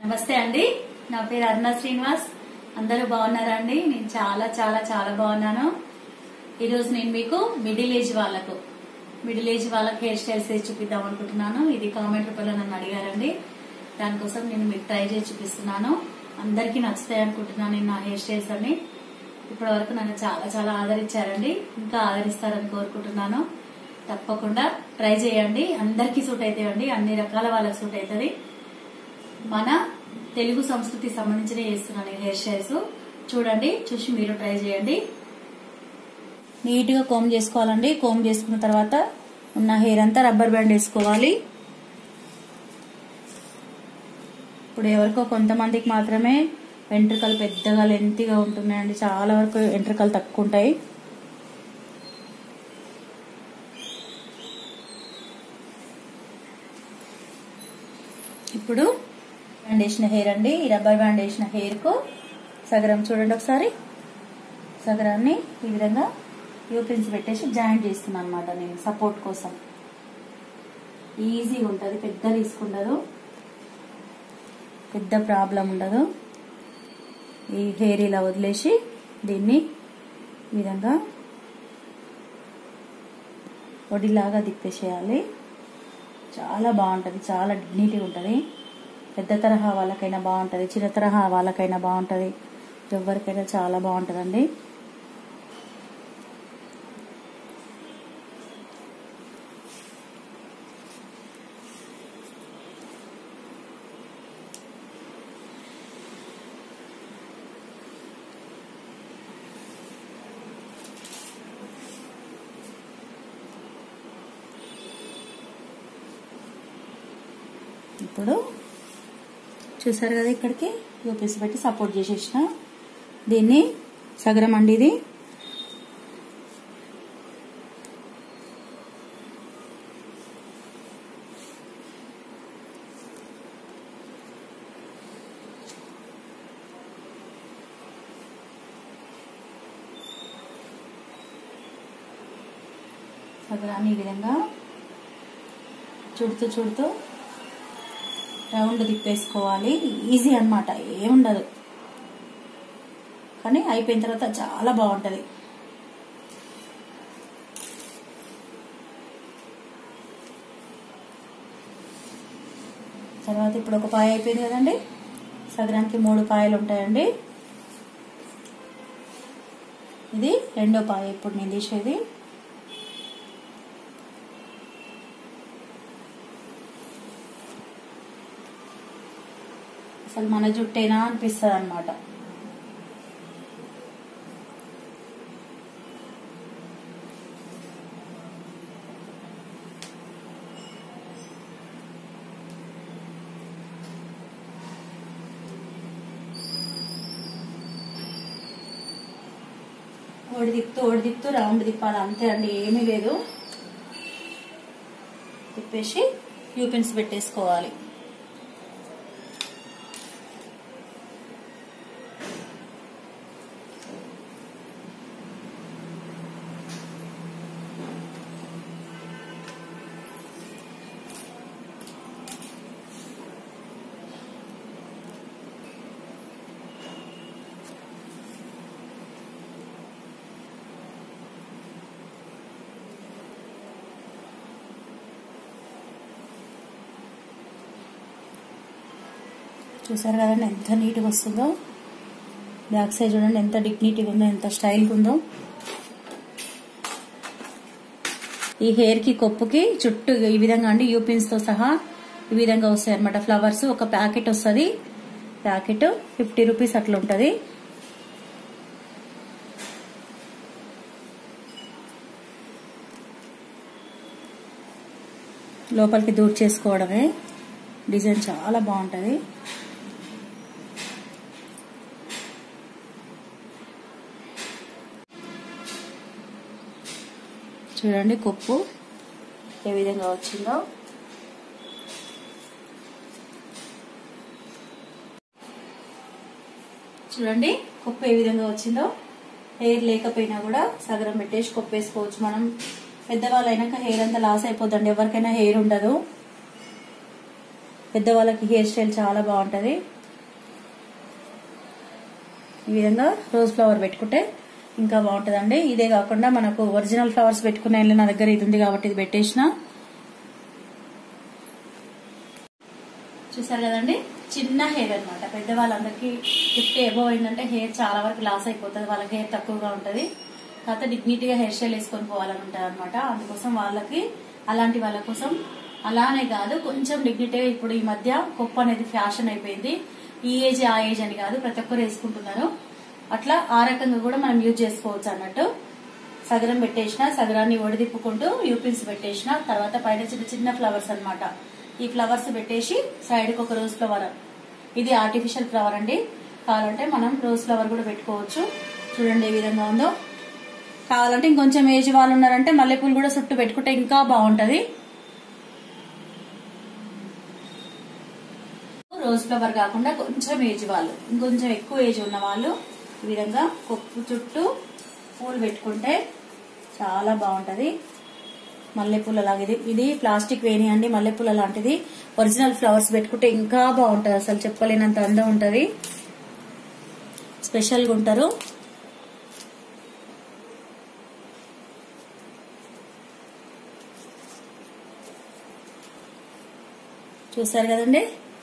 నమస్తే అండి, నా పేరు అరుణ శ్రీనివాస్. అందరూ బాగున్నారా అండి? నేను చాలా చాలా చాలా బాగున్నాను. ఈరోజు నేను మీకు మిడిల్ ఏజ్ వాళ్ళకి హెయిర్ స్టైల్స్ వేసి చూపిద్దాం అనుకుంటున్నాను. ఇది కామెంట్ రూపంలో నన్ను అడిగారండి, దానికోసం నేను మీకు ట్రై చేసి చూపిస్తున్నాను. అందరికీ నచ్చుతాయి అనుకుంటున్నాను నేను నా హెయిర్ స్టైల్స్ అన్ని. ఇప్పటి వరకు నన్ను చాలా చాలా ఆదరించారండి, ఇంకా ఆదరిస్తారని కోరుకుంటున్నాను. తప్పకుండా ట్రై చేయండి, అందరికీ సూట్ అవుతాయండి, అన్ని రకాల వాళ్ళకి సూట్ అవుతుంది. మన తెలుగు సంస్కృతికి సంబంధించిన చేస్తున్నాను ఈ హెయిర్ స్టైల్స్. చూడండి, చూసి మీరు ట్రై చేయండి. నీట్ గా కోమ్ చేసుకోవాలండి. కోమ్ చేసుకున్న తర్వాత ఉన్న హెయిర్ అంతా రబ్బర్ బ్యాండ్ వేసుకోవాలి. ఇప్పుడు ఎవరికో కొంతమందికి మాత్రమే వెంట్రుకలు పెద్దగా లెంతీగా ఉంటున్నాయండి, చాలా వరకు వెంట్రుకలు తక్కువ ఉంటాయి. ఇప్పుడు బ్యాండ్ వేసిన హెయిర్ అండి, ఈ రబ్బర్ బ్యాండ్ వేసిన హెయిర్ కు సగరం చూడండి ఒకసారి. సగరాన్ని ఈ విధంగా యూపిన్స్ పెట్టేసి జాయింట్ చేస్తున్నాను అనమాట నేను, సపోర్ట్ కోసం. ఈజీగా ఉంటుంది, పెద్ద రిస్క్ ఉండదు, పెద్ద ప్రాబ్లం ఉండదు. ఈ హెయిర్ ఇలా వదిలేసి దీన్ని ఈ విధంగా ఒడిలాగా తిప్పేసేయాలి. చాలా బాగుంటుంది, చాలా డిగ్నిటీగా ఉంటుంది. పెద్ద తరహా వాళ్ళకైనా బాగుంటుంది, చిన్న తరహా వాళ్ళకైనా బాగుంటుంది, ఎవరికైనా చాలా బాగుంటుందండి. ఇప్పుడు చూసారు కదా, ఇక్కడికి యూపీస్ పెట్టి సపోర్ట్ చేసేసిన. దీన్ని సగరం అండి, ఇది సగరాన్ని ఈ విధంగా చుడుతూ రౌండ్ తిప్పేసుకోవాలి. ఈజీ అన్నమాట, ఏముండదు, కానీ అయిపోయిన తర్వాత చాలా బాగుంటుంది. తర్వాత ఇప్పుడు ఒక పాయ అయిపోయింది కదండి, సగరానికి 3 పాయలు ఉంటాయండి. ఇది రెండో పాయ ఇప్పుడు నేను తీసేది. అసలు మన జుట్టేనా అనిపిస్తుంది అన్నమాట. ఓడి తిప్పుతూ రౌండ్ తిప్పాలి, అంతే అండి, ఏమీ లేదు. తిప్పేసి యూపిన్స్ పెట్టేసుకోవాలి. చూసారు కదండి ఎంత నీట్గా వస్తుందో. బ్యాక్ సైడ్ చూడండి ఎంత డిగ్నిటీగా ఉందో, ఎంత స్టైల్గా ఉందో. ఈ హెయిర్ కి కొప్పుకి చుట్టూ ఈ విధంగా అండి యూపిన్స్ తో సహా ఈ విధంగా వస్తాయి అనమాట ఫ్లవర్స్. ఒక ప్యాకెట్ వస్తుంది, ప్యాకెట్ 50 రూపీస్ అట్లా ఉంటుంది. లోపలికి దూర్ చేసుకోవడమే. డిజైన్ చాలా బాగుంటుంది. చూడండి కొప్పు ఏ విధంగా వచ్చిందో. చూడండి కొప్పు ఏ విధంగా వచ్చిందో. హెయిర్ లేకపోయినా కూడా సగరం పెట్టేసి కొప్పేసుకోవచ్చు మనం. పెద్దవాళ్ళు అయినాక హెయిర్ అంతా లాస్ అయిపోద్దండి, ఎవరికైనా హెయిర్ ఉండదు. పెద్దవాళ్ళకి హెయిర్ స్టైల్ చాలా బాగుంటది. ఈ విధంగా రోజ్ ఫ్లవర్ పెట్టుకుంటే ఇంకా బాగుంటుందండి. ఇదే కాకుండా మనకు ఒరిజినల్ ఫ్లవర్స్ పెట్టుకునే నా దగ్గర ఇది ఉంది కాబట్టి ఇది పెట్టేసిన. చూసారు కదండి, చిన్న హెయిర్ అనమాట. పెద్దవాళ్ళందరికీ 50 అబోవ్ అయిందంటే హెయిర్ చాలా వరకు లాస్ అయిపోతుంది, వాళ్ళకి హెయిర్ తక్కువగా ఉంటుంది. తర్వాత డిగ్నిటీగా హెయిర్ స్టైల్ వేసుకొని పోవాలని ఉంటుంది అనమాట. అందుకోసం వాళ్ళకి, అలాంటి వాళ్ళ కోసం, అలానే కాదు కొంచెం డిగ్నిటీగా, ఇప్పుడు ఈ మధ్య కొప్పు అనేది ఫ్యాషన్ అయిపోయింది. ఈ ఏజ్ ఆ ఏజ్ అని కాదు, ప్రతి ఒక్కరు వేసుకుంటున్నారు. అట్లా ఆ రకంగా కూడా మనం యూజ్ చేసుకోవచ్చు అన్నట్టు. సగరం పెట్టేసిన, సగరాన్ని ఒడిదిప్పుకుంటూ యూపిన్స్ పెట్టేసిన. తర్వాత పైన చిన్న చిన్న ఫ్లవర్స్ అనమాట. ఈ ఫ్లవర్స్ పెట్టేసి సైడ్ కి ఒక రోజ్ ఫ్లవర్, ఇది ఆర్టిఫిషియల్ ఫ్లవర్ అండి. కావాలంటే మనం రోజ్ ఫ్లవర్ కూడా పెట్టుకోవచ్చు. చూడండి ఏ విధంగా ఉందో. కావాలంటే ఇంకొంచెం ఏజ్ వాళ్ళు ఉన్నారంటే మల్లెపూలు కూడా చుట్టూ పెట్టుకుంటే ఇంకా బాగుంటది. రోజ్ ఫ్లవర్ కాకుండా కొంచెం ఏజ్ వాళ్ళు, ఇంకొంచెం ఎక్కువ ఏజ్ ఉన్న వాళ్ళు ఈ విధంగా కొప్పు చుట్టూ పూలు పెట్టుకుంటే చాలా బాగుంటది. మల్లెపూల లాగా ఇది ప్లాస్టిక్ వేణి అండి, మల్లెపూల లాంటిది. ఒరిజినల్ ఫ్లవర్స్ పెట్టుకుంటే ఇంకా బాగుంటది, అసలు చెప్పలేనంత అందం ఉంటది. స్పెషల్ గా ఉంటారు. చూసారు కదండి,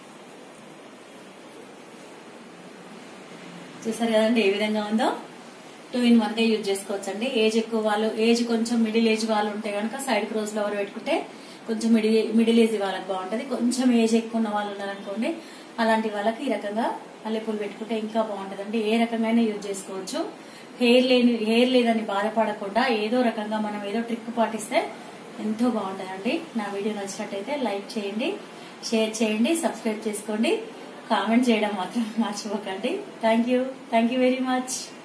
ఏ విధంగా ఉందో. 2 in 1 గా యూజ్ చేసుకోవచ్చు అండి. ఏజ్ ఎక్కువ వాళ్ళు, ఏజ్ కొంచెం మిడిల్ ఏజ్ వాళ్ళు ఉంటే కనుక సైడ్ కి రోజ్ ఫ్లవర్ పెట్టుకుంటే కొంచెం మిడిల్ ఏజ్ వాళ్ళకి బాగుంటది. కొంచెం ఏజ్ ఎక్కువ ఉన్న వాళ్ళు ఉన్నారనుకోండి, అలాంటి వాళ్ళకి ఈ రకంగా మల్లెపూలు పెట్టుకుంటే ఇంకా బాగుంటదండి. ఏ రకంగా యూజ్ చేసుకోవచ్చు. హెయిర్ లేదని బాధపడకుండా ఏదో రకంగా మనం ఏదో ట్రిక్ పాటిస్తే ఎంతో బాగుంటదండి. నా వీడియో నచ్చినట్టయితే లైక్ చేయండి, షేర్ చేయండి, సబ్స్క్రైబ్ చేసుకోండి, కామెంట్ చేయడం మాత్రం మర్చిపోకండి. Thank you very much.